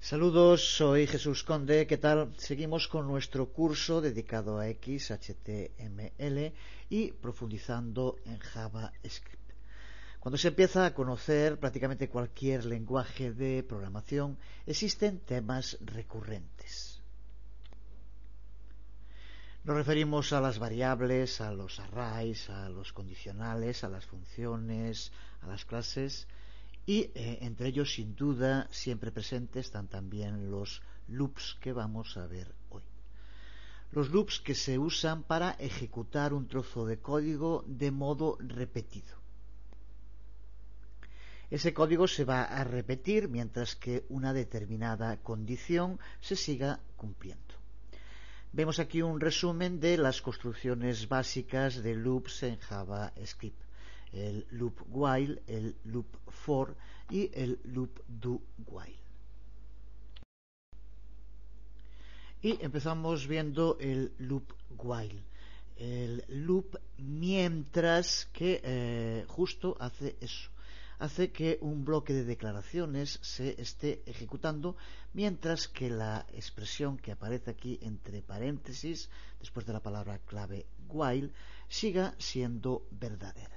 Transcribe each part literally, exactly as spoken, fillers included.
Saludos, soy Jesús Conde. ¿Qué tal? Seguimos con nuestro curso dedicado a X, H T M L y profundizando en JavaScript. Cuando se empieza a conocer prácticamente cualquier lenguaje de programación, existen temas recurrentes. Nos referimos a las variables, a los arrays, a los condicionales, a las funciones, a las clases. Y eh, entre ellos, sin duda, siempre presentes están también los loops que vamos a ver hoy. Los loops que se usan para ejecutar un trozo de código de modo repetido. Ese código se va a repetir mientras que una determinada condición se siga cumpliendo. Vemos aquí un resumen de las construcciones básicas de loops en JavaScript. El loop while, el loop for y el loop do while. Y empezamos viendo el loop while. El loop mientras que eh, justo hace eso. Hace que un bloque de declaraciones se esté ejecutando mientras que la expresión que aparece aquí entre paréntesis, después de la palabra clave while, siga siendo verdadera.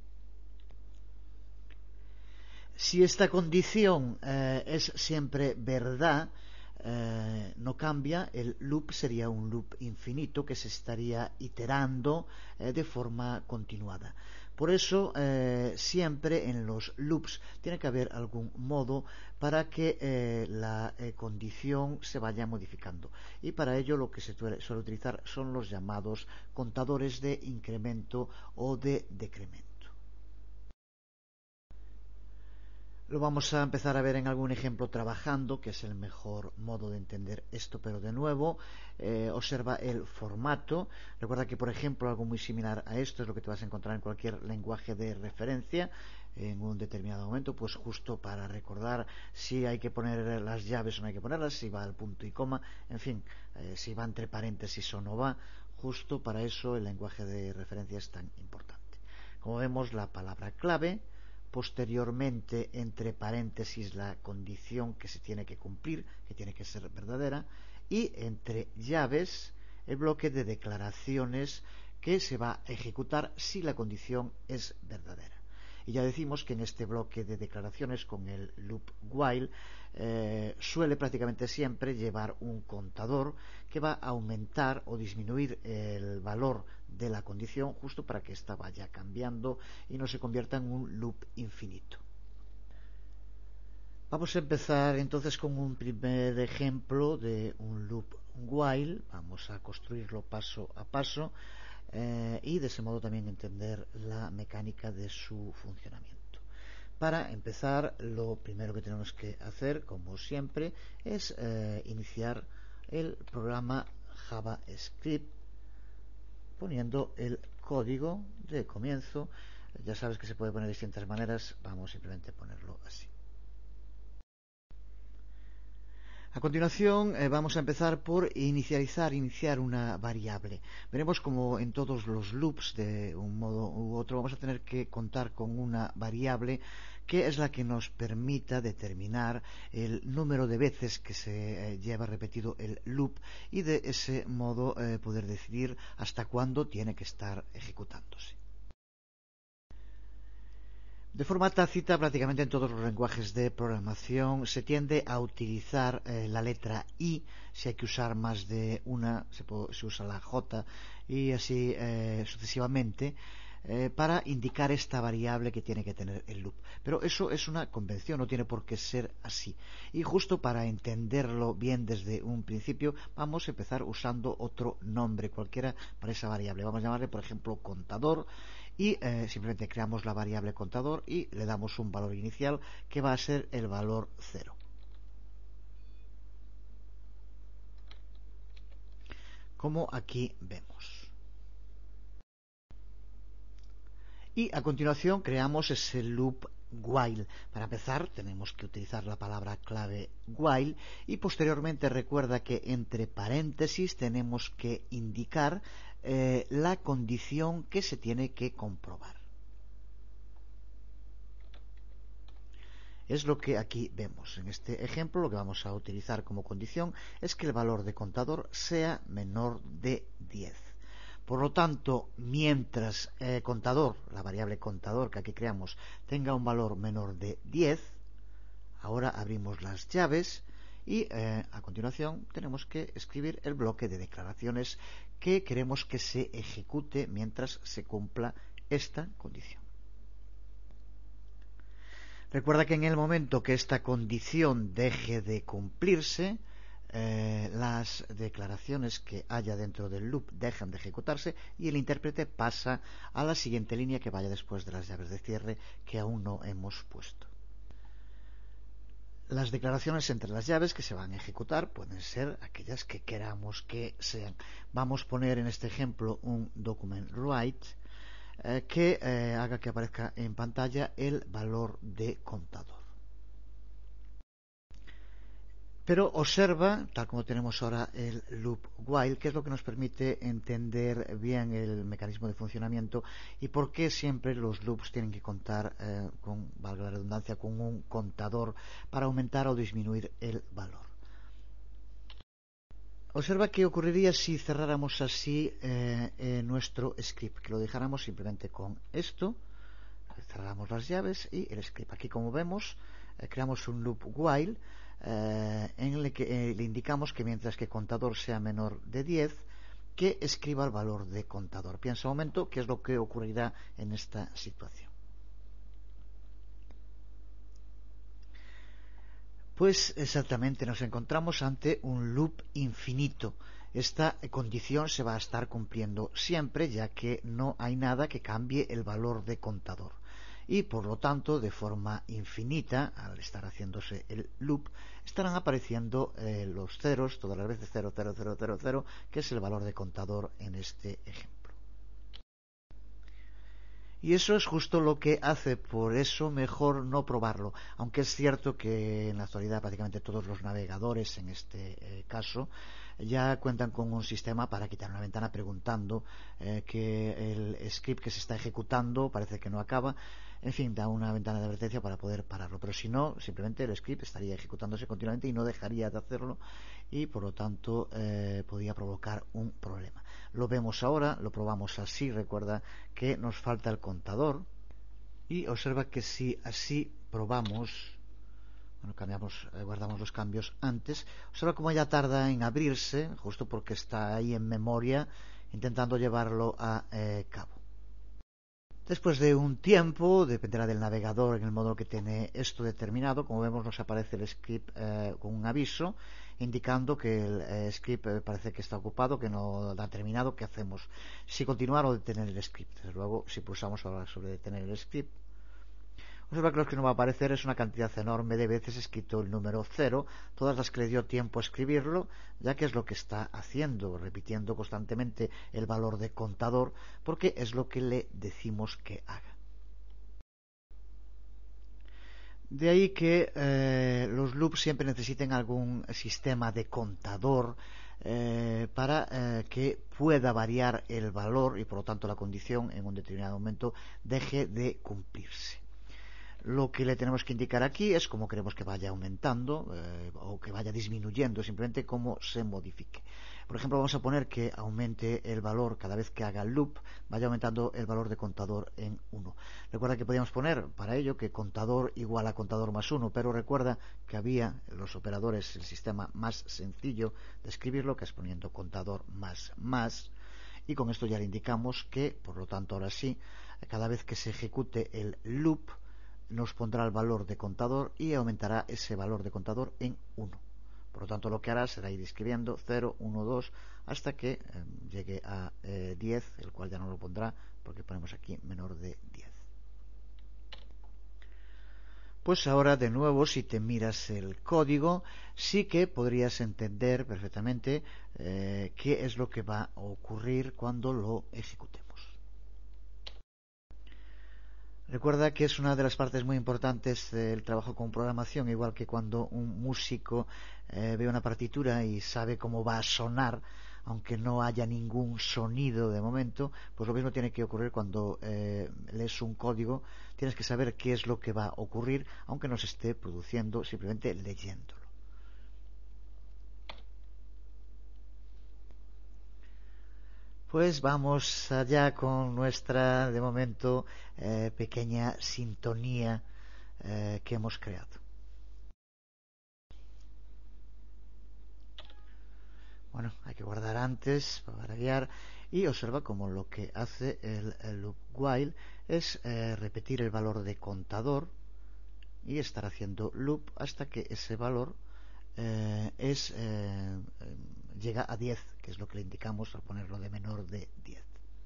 Si esta condición eh, es siempre verdad, eh, no cambia, el loop sería un loop infinito que se estaría iterando eh, de forma continuada. Por eso, eh, siempre en los loops tiene que haber algún modo para que eh, la eh, condición se vaya modificando. Y para ello lo que se suele, suele utilizar son los llamados contadores de incremento o de decremento. Lo vamos a empezar a ver en algún ejemplo trabajando, que es el mejor modo de entender esto, pero de nuevo, eh, observa el formato. Recuerda que, por ejemplo, algo muy similar a esto es lo que te vas a encontrar en cualquier lenguaje de referencia en un determinado momento, pues justo para recordar si hay que poner las llaves o no hay que ponerlas, si va al punto y coma, en fin, eh, si va entre paréntesis o no va. Justo para eso el lenguaje de referencia es tan importante. Como vemos, la palabra clave, posteriormente entre paréntesis la condición que se tiene que cumplir, que tiene que ser verdadera, y entre llaves el bloque de declaraciones que se va a ejecutar si la condición es verdadera. Y ya decimos que en este bloque de declaraciones con el loop while eh, suele prácticamente siempre llevar un contador que va a aumentar o disminuir el valor de la condición justo para que ésta vaya cambiando y no se convierta en un loop infinito. Vamos a empezar entonces con un primer ejemplo de un loop while. Vamos a construirlo paso a paso. Eh, y de ese modo también entender la mecánica de su funcionamiento. Para empezar, lo primero que tenemos que hacer, como siempre, es eh, iniciar el programa JavaScript poniendo el código de comienzo. Ya sabes que se puede poner de distintas maneras, vamos simplemente a ponerlo así. A continuación eh, vamos a empezar por inicializar, iniciar una variable. Veremos como en todos los loops de un modo u otro vamos a tener que contar con una variable que es la que nos permita determinar el número de veces que se eh, lleva repetido el loop y de ese modo eh, poder decidir hasta cuándo tiene que estar ejecutándose. De forma tácita, prácticamente en todos los lenguajes de programación se tiende a utilizar eh, la letra I. Si hay que usar más de una, se, puede, se usa la J y así eh, sucesivamente eh, para indicar esta variable que tiene que tener el loop. Pero eso es una convención, no tiene por qué ser así. Y justo para entenderlo bien desde un principio, vamos a empezar usando otro nombre cualquiera para esa variable. Vamos a llamarle, por ejemplo, contador. Y eh, simplemente creamos la variable contador y le damos un valor inicial que va a ser el valor cero. Como aquí vemos. Y a continuación creamos ese loop while. Para empezar tenemos que utilizar la palabra clave while y posteriormente recuerda que entre paréntesis tenemos que indicar eh, la condición que se tiene que comprobar. Es lo que aquí vemos. En este ejemplo lo que vamos a utilizar como condición es que el valor de contador sea menor de diez. Por lo tanto, mientras eh, contador, la variable contador que aquí creamos, tenga un valor menor de diez, ahora abrimos las llaves y eh, a continuación tenemos que escribir el bloque de declaraciones que queremos que se ejecute mientras se cumpla esta condición. Recuerda que en el momento que esta condición deje de cumplirse, eh, las declaraciones que haya dentro del loop dejan de ejecutarse y el intérprete pasa a la siguiente línea que vaya después de las llaves de cierre que aún no hemos puesto. Las declaraciones entre las llaves que se van a ejecutar pueden ser aquellas que queramos que sean. Vamos a poner en este ejemplo un document write eh, que eh, haga que aparezca en pantalla el valor de contador. Pero observa, tal como tenemos ahora el loop while, que es lo que nos permite entender bien el mecanismo de funcionamiento y por qué siempre los loops tienen que contar eh, con, valga la redundancia, con un contador para aumentar o disminuir el valor. Observa qué ocurriría si cerráramos así eh, eh, nuestro script, que lo dejáramos simplemente con esto, cerramos las llaves y el script. Aquí, como vemos, eh, creamos un loop while eh, en el que eh, le indicamos que mientras que contador sea menor de diez, que escriba el valor de contador. Piensa un momento qué es lo que ocurrirá en esta situación. Pues exactamente nos encontramos ante un loop infinito. Esta condición se va a estar cumpliendo siempre, ya que no hay nada que cambie el valor de contador. Y por lo tanto, de forma infinita, al estar haciéndose el loop, estarán apareciendo eh, los ceros, todas las veces cero, cero, cero, cero, cero, que es el valor de contador en este ejemplo. Y eso es justo lo que hace, por eso mejor no probarlo, aunque es cierto que en la actualidad prácticamente todos los navegadores, en este eh, caso, ya cuentan con un sistema para quitar una ventana preguntando eh, que el script que se está ejecutando parece que no acaba. En fin, da una ventana de advertencia para poder pararlo, pero si no, simplemente el script estaría ejecutándose continuamente y no dejaría de hacerlo y por lo tanto eh, podría provocar un problema. Lo vemos ahora, lo probamos así. Recuerda que nos falta el contador y observa que si así probamos, bueno, cambiamos, eh, guardamos los cambios antes, observa cómo ya tarda en abrirse, justo porque está ahí en memoria intentando llevarlo a eh, cabo. Después de un tiempo, dependerá del navegador en el modo que tiene esto determinado, como vemos nos aparece el script eh, con un aviso indicando que el eh, script eh, parece que está ocupado, que no ha terminado. ¿Qué hacemos? Si continuar o detener el script. Desde luego, si pulsamos ahora sobre detener el script, observa que lo que nos va a aparecer es una cantidad enorme de veces escrito el número cero, todas las que le dio tiempo a escribirlo, ya que es lo que está haciendo, repitiendo constantemente el valor de contador, porque es lo que le decimos que haga. De ahí que eh, los loops siempre necesiten algún sistema de contador eh, para eh, que pueda variar el valor y por lo tanto la condición en un determinado momento deje de cumplirse. Lo que le tenemos que indicar aquí es cómo queremos que vaya aumentando eh, o que vaya disminuyendo, simplemente cómo se modifique. Por ejemplo, vamos a poner que aumente el valor cada vez que haga el loop, vaya aumentando el valor de contador en uno. Recuerda que podíamos poner para ello que contador igual a contador más uno, pero recuerda que había los operadores, el sistema más sencillo de escribirlo, que es poniendo contador más más, y con esto ya le indicamos que, por lo tanto, ahora sí, cada vez que se ejecute el loop, nos pondrá el valor de contador y aumentará ese valor de contador en uno. Por lo tanto, lo que hará será ir escribiendo cero, uno, dos hasta que eh, llegue a eh, diez, el cual ya no lo pondrá porque ponemos aquí menor de diez. Pues ahora de nuevo, si te miras el código, sí que podrías entender perfectamente eh, qué es lo que va a ocurrir cuando lo ejecutemos. Recuerda que es una de las partes muy importantes del trabajo con programación, igual que cuando un músico eh, ve una partitura y sabe cómo va a sonar, aunque no haya ningún sonido de momento, pues lo mismo tiene que ocurrir cuando eh, lees un código. Tienes que saber qué es lo que va a ocurrir, aunque no se esté produciendo, simplemente leyéndolo. Pues vamos allá con nuestra, de momento, eh, pequeña sintonía eh, que hemos creado. Bueno, hay que guardar antes para guiar y observa cómo lo que hace el, el loop while es eh, repetir el valor de contador y estar haciendo loop hasta que ese valor eh, es eh, llega a diez, que es lo que le indicamos al ponerlo de menor de diez.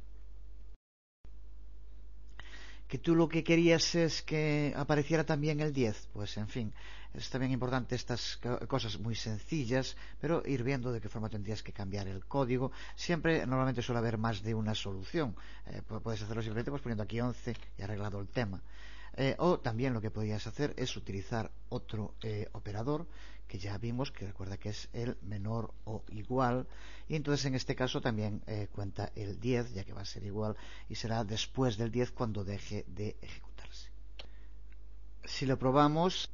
Que tú lo que querías es que apareciera también el diez, pues en fin, es también importante estas cosas muy sencillas, pero ir viendo de qué forma tendrías que cambiar el código. Siempre, normalmente suele haber más de una solución. Eh, puedes hacerlo simplemente pues poniendo aquí once y arreglado el tema. Eh, o también lo que podrías hacer es utilizar otro eh, operador que ya vimos, que recuerda que es el menor o igual, y entonces en este caso también eh, cuenta el diez, ya que va a ser igual, y será después del diez cuando deje de ejecutarse. Si lo probamos,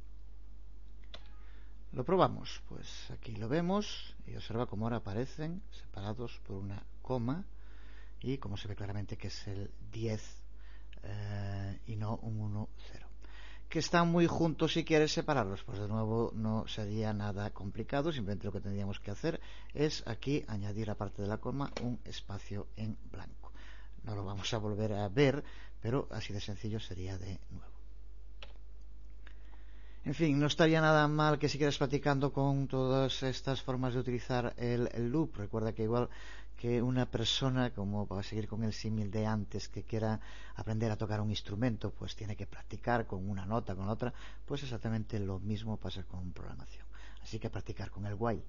lo probamos, pues aquí lo vemos, y observa cómo ahora aparecen separados por una coma, y como se ve claramente que es el diez eh, y no un uno cero. Que están muy juntos si quieres separarlos, pues de nuevo no sería nada complicado, simplemente lo que tendríamos que hacer es aquí añadir aparte de la coma un espacio en blanco. No lo vamos a volver a ver, pero así de sencillo sería de nuevo. En fin, no estaría nada mal que siguieras practicando con todas estas formas de utilizar el, el loop. Recuerda que igual que una persona, como para seguir con el símil de antes, que quiera aprender a tocar un instrumento, pues tiene que practicar con una nota, con otra, pues exactamente lo mismo pasa con programación. Así que practicar con el while.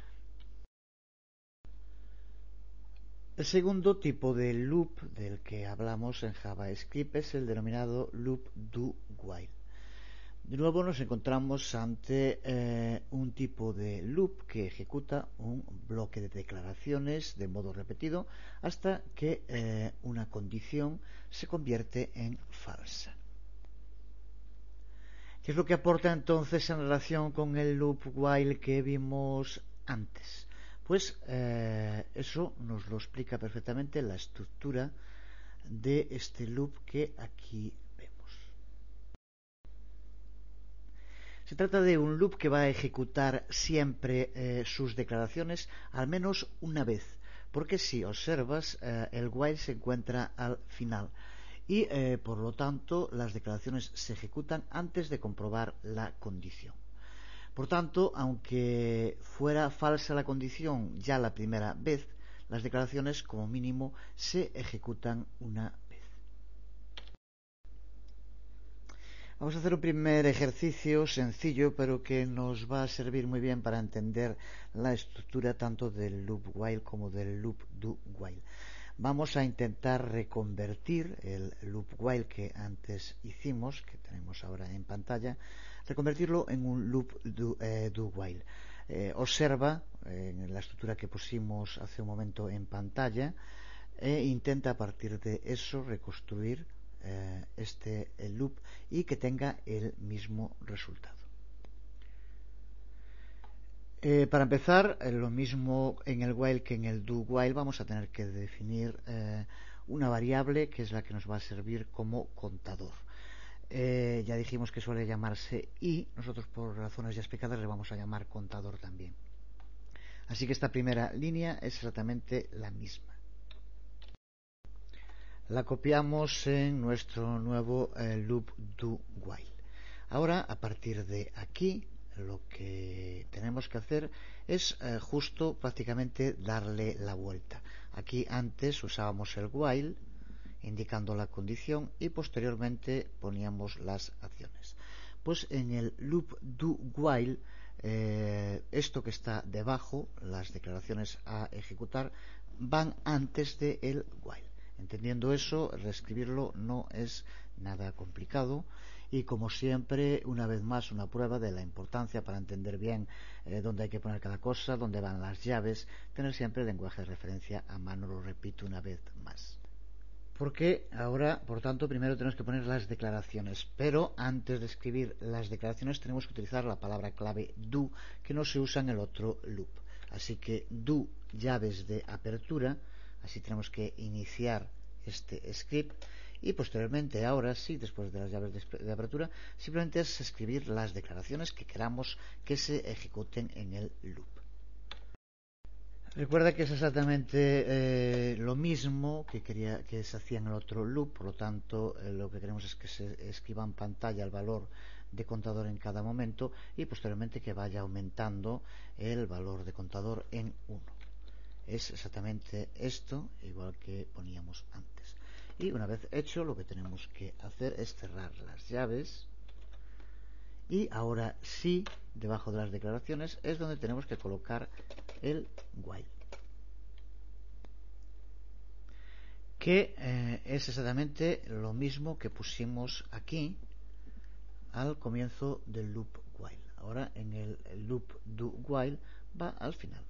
El segundo tipo de loop del que hablamos en JavaScript es el denominado loop do while. De nuevo nos encontramos ante eh, un tipo de loop que ejecuta un bloque de declaraciones de modo repetido hasta que eh, una condición se convierte en falsa. ¿Qué es lo que aporta entonces en relación con el loop while que vimos antes? Pues eh, eso nos lo explica perfectamente la estructura de este loop que aquí se trata de un loop que va a ejecutar siempre eh, sus declaraciones al menos una vez, porque si observas eh, el while se encuentra al final y eh, por lo tanto las declaraciones se ejecutan antes de comprobar la condición. Por tanto, aunque fuera falsa la condición ya la primera vez, las declaraciones como mínimo se ejecutan una vez. Vamos a hacer un primer ejercicio sencillo, pero que nos va a servir muy bien para entender la estructura tanto del loop while como del loop do while. Vamos a intentar reconvertir el loop while que antes hicimos, que tenemos ahora en pantalla, reconvertirlo en un loop do, eh, do while. Eh, observa eh, en la estructura que pusimos hace un momento en pantalla e intenta a partir de eso reconstruir este el loop y que tenga el mismo resultado. Eh, para empezar, eh, lo mismo en el while que en el do while, vamos a tener que definir eh, una variable que es la que nos va a servir como contador. Eh, ya dijimos que suele llamarse i, nosotros por razones ya explicadas le vamos a llamar contador también. Así que esta primera línea es exactamente la misma. La copiamos en nuestro nuevo eh, loop do while. Ahora, a partir de aquí, lo que tenemos que hacer es eh, justo prácticamente darle la vuelta. Aquí antes usábamos el while, indicando la condición, y posteriormente poníamos las acciones. Pues en el loop do while, eh, esto que está debajo, las declaraciones a ejecutar, van antes del while. Entendiendo eso, reescribirlo no es nada complicado. Y como siempre, una vez más, una prueba de la importancia para entender bien eh, dónde hay que poner cada cosa, dónde van las llaves, tener siempre el lenguaje de referencia a mano. Lo repito una vez más. Porque ahora, por tanto, primero tenemos que poner las declaraciones. Pero antes de escribir las declaraciones tenemos que utilizar la palabra clave do, que no se usa en el otro loop. Así que do llaves de apertura. Así tenemos que iniciar este script. Y posteriormente, ahora sí, después de las llaves de apertura, simplemente es escribir las declaraciones que queramos que se ejecuten en el loop. Recuerda que es exactamente eh, lo mismo que, quería, que se hacía en el otro loop, por lo tanto eh, lo que queremos es que se escriba en pantalla el valor de contador en cada momento y posteriormente que vaya aumentando el valor de contador en uno. Es exactamente esto, igual que poníamos antes. Y una vez hecho, lo que tenemos que hacer es cerrar las llaves. Y ahora sí, debajo de las declaraciones, es donde tenemos que colocar el while. Que eh, es exactamente lo mismo que pusimos aquí al comienzo del loop while. Ahora en el, el loop do while va al final.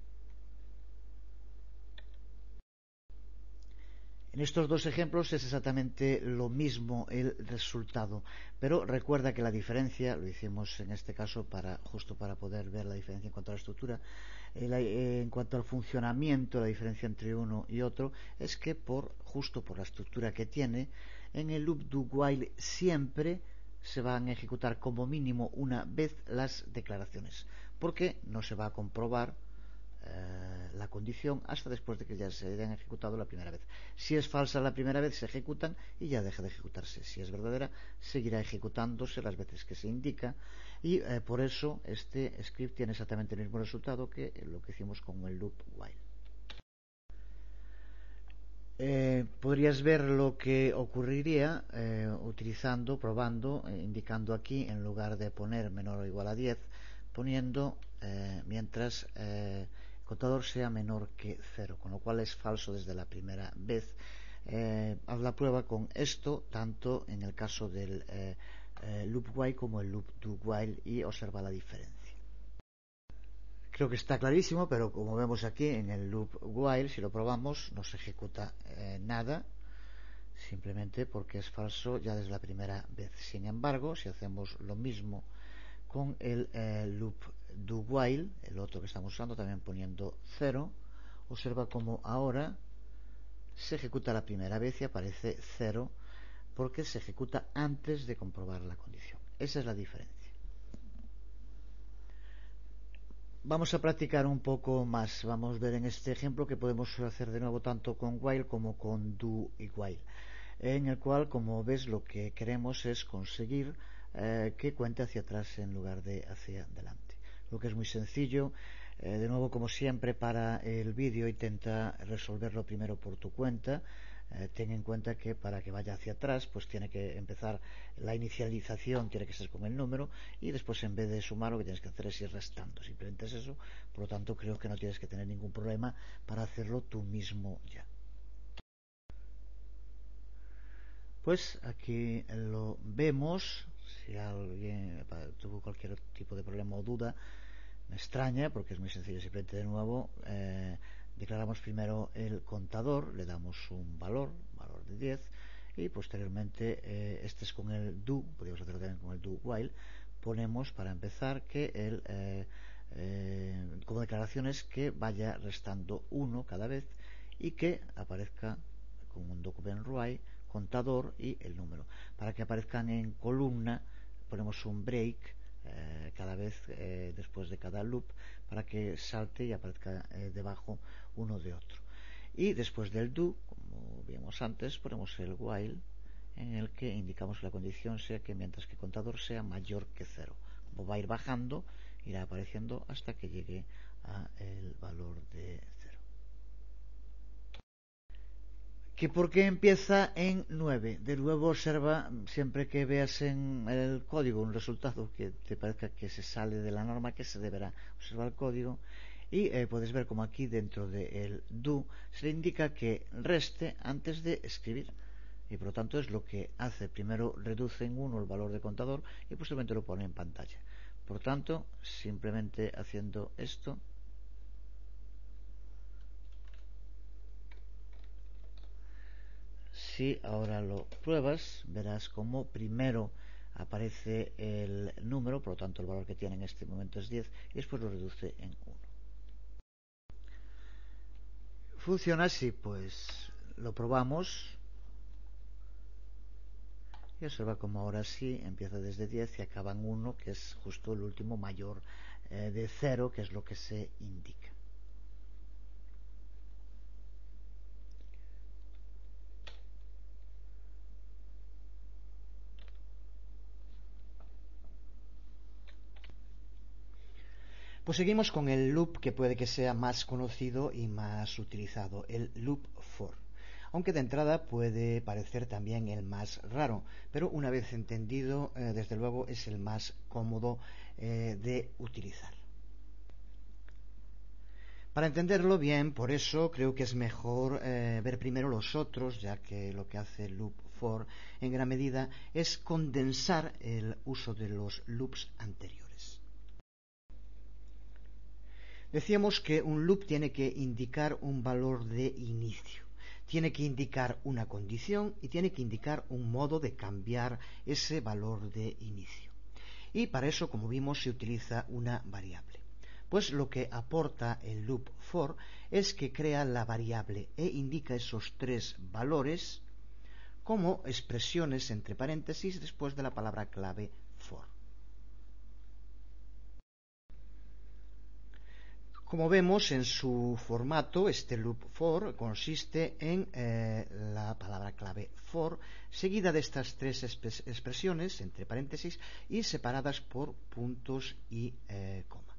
En estos dos ejemplos es exactamente lo mismo el resultado, pero recuerda que la diferencia, lo hicimos en este caso para justo para poder ver la diferencia en cuanto a la estructura, eh, la, eh, en cuanto al funcionamiento, la diferencia entre uno y otro es que por justo por la estructura que tiene, en el loop do while siempre se van a ejecutar como mínimo una vez las declaraciones, porque no se va a comprobar Eh, la condición hasta después de que ya se hayan ejecutado la primera vez. Si es falsa la primera vez, se ejecutan y ya deja de ejecutarse. Si es verdadera, seguirá ejecutándose las veces que se indica y eh, por eso este script tiene exactamente el mismo resultado que lo que hicimos con el loop while. Eh, podrías ver lo que ocurriría eh, utilizando, probando, eh, indicando aquí, en lugar de poner menor o igual a diez, poniendo eh, mientras eh, el contador sea menor que cero, con lo cual es falso desde la primera vez. Eh, haz la prueba con esto, tanto en el caso del eh, eh, loop while como el loop do while, y observa la diferencia. Creo que está clarísimo, pero como vemos aquí en el loop while, si lo probamos, no se ejecuta eh, nada, simplemente porque es falso ya desde la primera vez. Sin embargo, si hacemos lo mismo con el eh, loop do while, el otro que estamos usando, también poniendo cero, observa como ahora se ejecuta la primera vez y aparece cero porque se ejecuta antes de comprobar la condición. Esa es la diferencia. Vamos a practicar un poco más. Vamos a ver en este ejemplo que podemos hacer de nuevo tanto con while como con do y while, en el cual, como ves, lo que queremos es conseguir eh, que cuente hacia atrás en lugar de hacia adelante. Lo que es muy sencillo. Eh, de nuevo, como siempre, para el vídeo intenta resolverlo primero por tu cuenta. Eh, ten en cuenta que para que vaya hacia atrás pues tiene que empezar la inicialización, tiene que ser con el número, y después en vez de sumar lo que tienes que hacer es ir restando, simplemente es eso. Por lo tanto, creo que no tienes que tener ningún problema para hacerlo tú mismo ya. Pues aquí lo vemos. Si alguien tuvo cualquier tipo de problema o duda, me extraña porque es muy sencillo. Simplemente de nuevo eh, declaramos primero el contador, le damos un valor, valor de diez, y posteriormente eh, este es con el do, podríamos hacerlo también con el do while. Ponemos para empezar que el eh, eh, como declaraciones que vaya restando uno cada vez y que aparezca con un document array contador y el número. Para que aparezcan en columna ponemos un break eh, cada vez eh, después de cada loop para que salte y aparezca eh, debajo uno de otro. Y después del do, como vimos antes, ponemos el while en el que indicamos que la condición sea que mientras que contador sea mayor que cero. Como va a ir bajando, irá apareciendo hasta que llegue a el valor de cero. ¿Que por qué empieza en nueve? De nuevo observa, siempre que veas en el código un resultado que te parezca que se sale de la norma, que se deberá observar el código Y eh, puedes ver como aquí dentro del do se le indica que reste antes de escribir. Y por lo tanto es lo que hace. Primero reduce en uno el valor de contador y posteriormente lo pone en pantalla. Por tanto, simplemente haciendo esto, si ahora lo pruebas, verás como primero aparece el número, por lo tanto el valor que tiene en este momento es diez, y después lo reduce en uno. ¿Funciona así? Pues lo probamos. Y observa como ahora sí empieza desde diez y acaba en uno, que es justo el último mayor eh, de cero, que es lo que se indica. Pues seguimos con el loop que puede que sea más conocido y más utilizado, el loop for. Aunque de entrada puede parecer también el más raro, pero una vez entendido, eh, desde luego es el más cómodo eh, de utilizar. Para entenderlo bien, por eso creo que es mejor eh, ver primero los otros, ya que lo que hace el loop for en gran medida es condensar el uso de los loops anteriores. Decíamos que un loop tiene que indicar un valor de inicio, tiene que indicar una condición y tiene que indicar un modo de cambiar ese valor de inicio. Y para eso, como vimos, se utiliza una variable. Pues lo que aporta el loop for es que crea la variable e indica esos tres valores como expresiones entre paréntesis después de la palabra clave for. Como vemos en su formato, este loop for consiste en eh, la palabra clave for, seguida de estas tres expresiones, entre paréntesis, y separadas por puntos y eh, coma.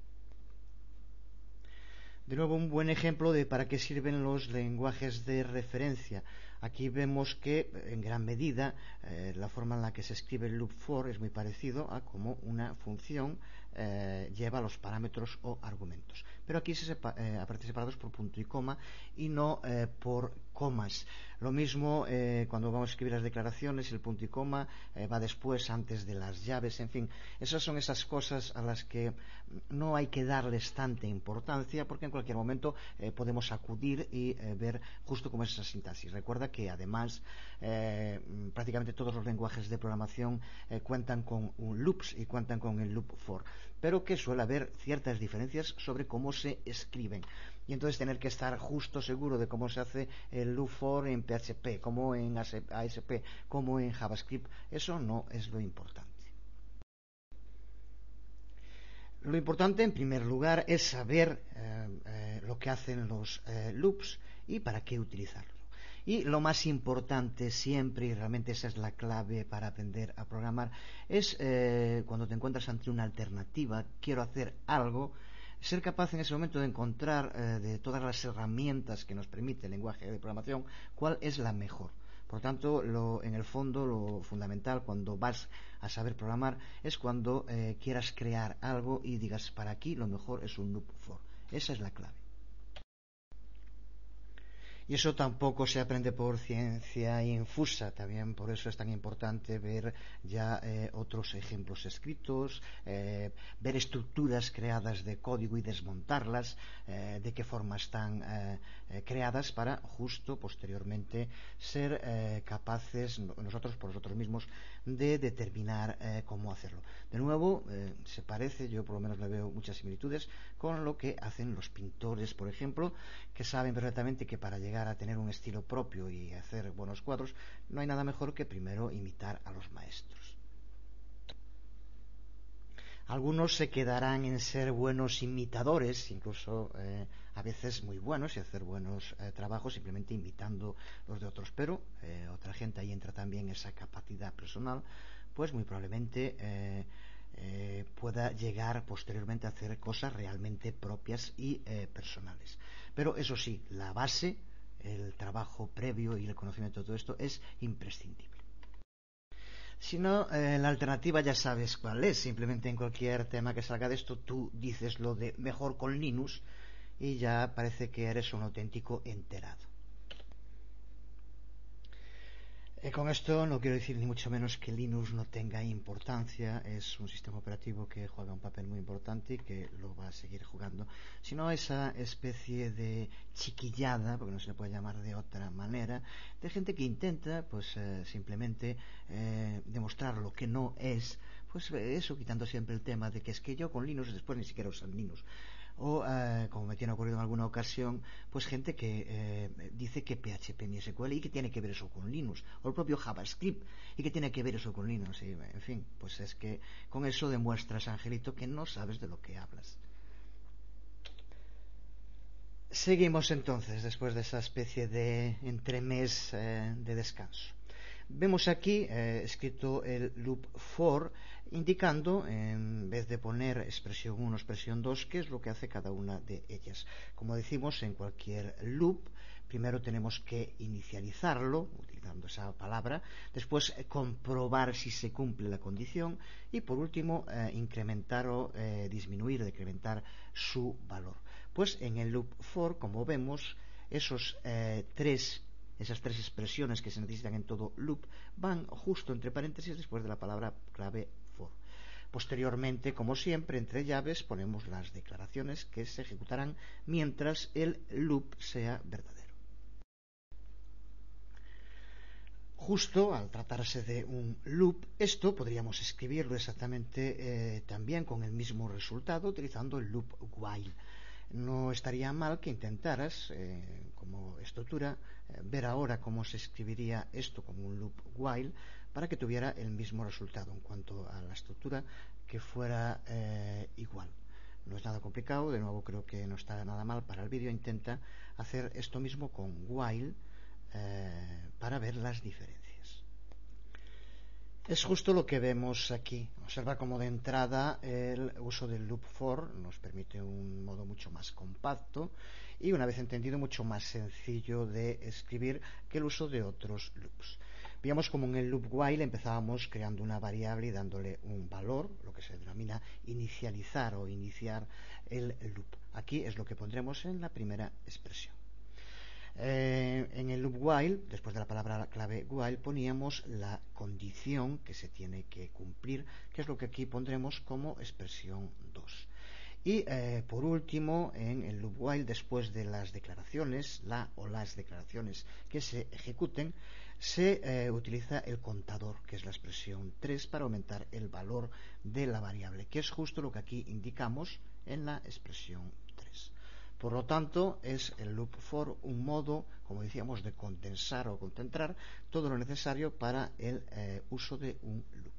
De nuevo, un buen ejemplo de para qué sirven los lenguajes de referencia. Aquí vemos que, en gran medida, eh, la forma en la que se escribe el loop for es muy parecido a cómo una función eh, lleva los parámetros o argumentos. Pero aquí se sepa, eh, aparecen separados por punto y coma y no eh, por comas. Lo mismo eh, cuando vamos a escribir las declaraciones, el punto y coma eh, va después, antes de las llaves, en fin. Esas son esas cosas a las que no hay que darles tanta importancia porque en cualquier momento eh, podemos acudir y eh, ver justo cómo es esa sintaxis. Recuerda que además eh, prácticamente todos los lenguajes de programación eh, cuentan con un loops y cuentan con el loop for, pero que suele haber ciertas diferencias sobre cómo se escriben. Y entonces tener que estar justo seguro de cómo se hace el loop for en P H P, como en A S P, como en JavaScript, eso no es lo importante. Lo importante, en primer lugar, es saber eh, eh, lo que hacen los eh, loops y para qué utilizarlo. Y lo más importante siempre, y realmente esa es la clave para aprender a programar, es eh, cuando te encuentras ante una alternativa, quiero hacer algo, ser capaz en ese momento de encontrar eh, de todas las herramientas que nos permite el lenguaje de programación, cuál es la mejor. Por tanto, lo, en el fondo, lo fundamental cuando vas a saber programar es cuando eh, quieras crear algo y digas, para aquí lo mejor es un loop for. Esa es la clave. Y eso tampoco se aprende por ciencia infusa, también por eso es tan importante ver ya eh, otros ejemplos escritos, eh, ver estructuras creadas de código y desmontarlas, eh, de qué forma están eh, eh, creadas para justo posteriormente ser eh, capaces nosotros por nosotros mismos de determinar eh, cómo hacerlo. De nuevo, eh, se parece, yo por lo menos le veo muchas similitudes con lo que hacen los pintores, por ejemplo, que saben perfectamente que para llegar a tener un estilo propio y hacer buenos cuadros, no hay nada mejor que primero imitar a los maestros. Algunos se quedarán en ser buenos imitadores, incluso eh, a veces muy buenos, y hacer buenos eh, trabajos simplemente imitando los de otros. Pero eh, otra gente, ahí entra también esa capacidad personal, pues muy probablemente eh, eh, pueda llegar posteriormente a hacer cosas realmente propias y eh, personales. Pero eso sí, la base, el trabajo previo y el conocimiento de todo esto es imprescindible. Si no, eh, la alternativa ya sabes cuál es. Simplemente en cualquier tema que salga de esto, tú dices lo de mejor con Linux y ya parece que eres un auténtico enterado. Eh, con esto no quiero decir ni mucho menos que Linux no tenga importancia, es un sistema operativo que juega un papel muy importante y que lo va a seguir jugando, sino esa especie de chiquillada, porque no se le puede llamar de otra manera, de gente que intenta pues eh, simplemente eh, demostrar lo que no es, pues eso, quitando siempre el tema de que es que yo con Linux después ni siquiera usan Linux. O, eh, como me tiene ocurrido en alguna ocasión, pues gente que eh, dice que P H P M S Q L y que tiene que ver eso con Linux, o el propio JavaScript y que tiene que ver eso con Linux. Y, en fin, pues es que con eso demuestras, Angelito, que no sabes de lo que hablas. Seguimos entonces, después de esa especie de entremés eh, de descanso. Vemos aquí eh, escrito el loop for, indicando, en vez de poner expresión uno, expresión dos, qué es lo que hace cada una de ellas. Como decimos, en cualquier loop, primero tenemos que inicializarlo, utilizando esa palabra, después eh, comprobar si se cumple la condición y, por último, eh, incrementar o eh, disminuir, decrementar su valor. Pues en el loop for, como vemos, esos eh, tres esas tres expresiones que se necesitan en todo loop van justo entre paréntesis después de la palabra clave for. Posteriormente, como siempre, entre llaves ponemos las declaraciones que se ejecutarán mientras el loop sea verdadero. Justo al tratarse de un loop, esto podríamos escribirlo exactamente eh, también con el mismo resultado utilizando el loop while. No estaría mal que intentaras, eh, como estructura, eh, ver ahora cómo se escribiría esto como un loop while para que tuviera el mismo resultado en cuanto a la estructura, que fuera eh, igual. No es nada complicado, de nuevo creo que no está nada mal para el vídeo. Intenta hacer esto mismo con while eh, para ver las diferencias. Es justo lo que vemos aquí. Observa cómo de entrada el uso del loop for nos permite un modo mucho más compacto y, una vez entendido, mucho más sencillo de escribir que el uso de otros loops. Veíamos como en el loop while empezábamos creando una variable y dándole un valor, lo que se denomina inicializar o iniciar el loop. Aquí es lo que pondremos en la primera expresión. Eh, en el loop while, después de la palabra clave while, poníamos la condición que se tiene que cumplir, que es lo que aquí pondremos como expresión dos. Y eh, por último, en el loop while, después de las declaraciones, la o las declaraciones que se ejecuten, se eh, utiliza el contador, que es la expresión tres, para aumentar el valor de la variable, que es justo lo que aquí indicamos en la expresión tres. Por lo tanto, es el loop for un modo, como decíamos, de condensar o concentrar todo lo necesario para el eh, uso de un loop.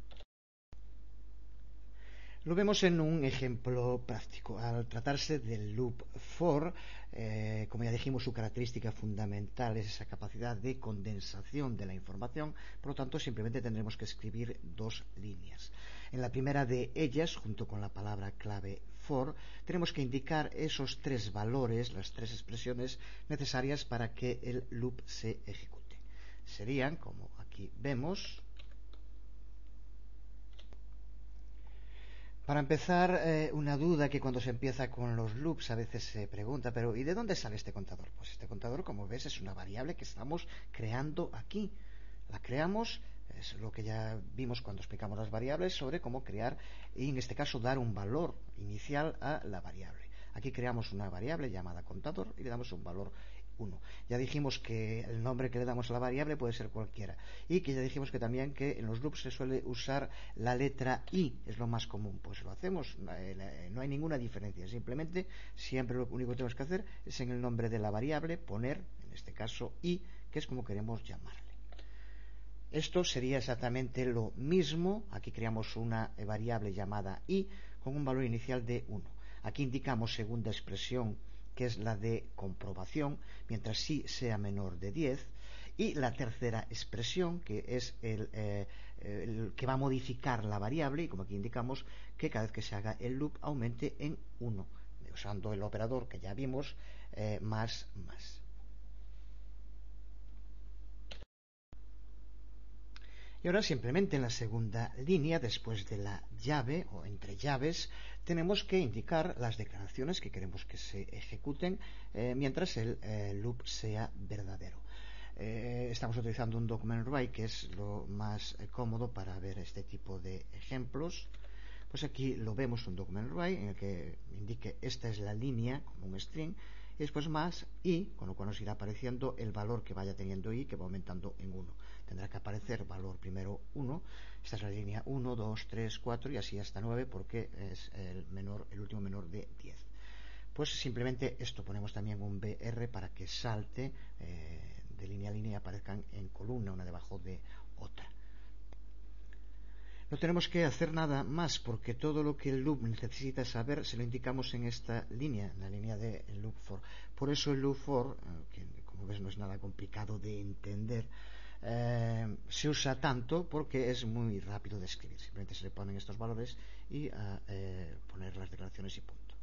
Lo vemos en un ejemplo práctico. Al tratarse del loop for, eh, como ya dijimos, su característica fundamental es esa capacidad de condensación de la información. Por lo tanto, simplemente tendremos que escribir dos líneas. En la primera de ellas, junto con la palabra clave for, tenemos que indicar esos tres valores, las tres expresiones necesarias para que el loop se ejecute. Serían, como aquí vemos, para empezar, eh, una duda que cuando se empieza con los loops a veces se pregunta, pero ¿y de dónde sale este contador? Pues este contador, como ves, es una variable que estamos creando aquí. La creamos, es lo que ya vimos cuando explicamos las variables sobre cómo crear y, en este caso, dar un valor inicial a la variable. Aquí creamos una variable llamada contador y le damos un valor uno. Ya dijimos que el nombre que le damos a la variable puede ser cualquiera y que ya dijimos que también que en los loops se suele usar la letra i, es lo más común. Pues lo hacemos, no hay ninguna diferencia, simplemente siempre lo único que tenemos que hacer es en el nombre de la variable poner, en este caso i, que es como queremos llamarle. Esto sería exactamente lo mismo. Aquí creamos una variable llamada i con un valor inicial de uno. Aquí indicamos segunda expresión, que es la de comprobación, mientras sí sea menor de diez, y la tercera expresión, que es el, eh, el que va a modificar la variable, y como aquí indicamos que cada vez que se haga el loop aumente en uno, usando el operador que ya vimos, eh, más más. Y ahora simplemente en la segunda línea, después de la llave o entre llaves, tenemos que indicar las declaraciones que queremos que se ejecuten eh, mientras el eh, loop sea verdadero. Eh, estamos utilizando un document write, que es lo más eh, cómodo para ver este tipo de ejemplos. Pues aquí lo vemos, un document write en el que indique esta es la línea como un string y después más i, con lo cual nos irá apareciendo el valor que vaya teniendo i, que va aumentando en uno. Tendrá que aparecer valor primero uno, esta es la línea uno, dos, tres, cuatro y así hasta nueve, porque es el menor, el último menor de diez. Pues simplemente esto, ponemos también un br para que salte eh, de línea a línea y aparezcan en columna una debajo de otra. No tenemos que hacer nada más, porque todo lo que el loop necesita saber se lo indicamos en esta línea, en la línea de loop for. Por eso el loop for, que como ves no es nada complicado de entender, eh, se usa tanto porque es muy rápido de escribir. Simplemente se le ponen estos valores y a eh, poner las declaraciones y punto.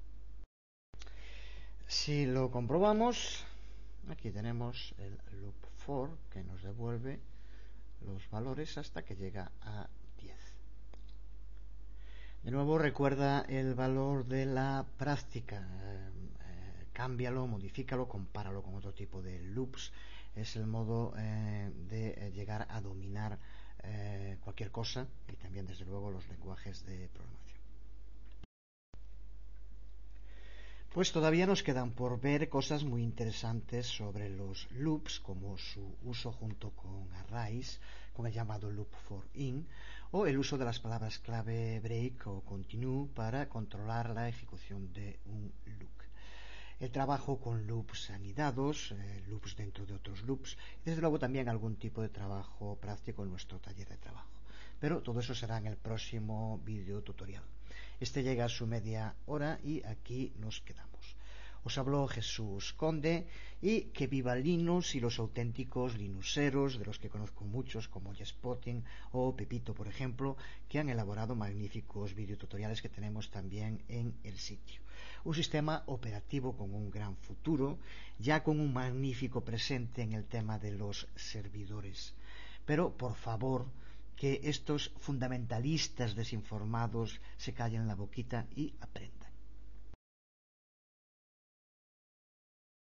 Si lo comprobamos, aquí tenemos el loop for que nos devuelve los valores hasta que llega a diez. De nuevo, recuerda el valor de la práctica. Eh, eh, cámbialo, modifícalo, compáralo con otro tipo de loops. Es el modo eh, de llegar a dominar eh, cualquier cosa, y también, desde luego, los lenguajes de programación. Pues todavía nos quedan por ver cosas muy interesantes sobre los loops, como su uso junto con arrays, con el llamado loop for in, o el uso de las palabras clave break o continue para controlar la ejecución de un loop. El trabajo con loops anidados, eh, loops dentro de otros loops, y desde luego también algún tipo de trabajo práctico en nuestro taller de trabajo. Pero todo eso será en el próximo vídeo tutorial. Este llega a su media hora y aquí nos quedamos. Os habló Jesús Conde, y que viva Linux y los auténticos linuxeros, de los que conozco muchos como Spotting o Pepito, por ejemplo, que han elaborado magníficos videotutoriales que tenemos también en el sitio. Un sistema operativo con un gran futuro, ya con un magnífico presente en el tema de los servidores. Pero, por favor, que estos fundamentalistas desinformados se callen la boquita y aprendan.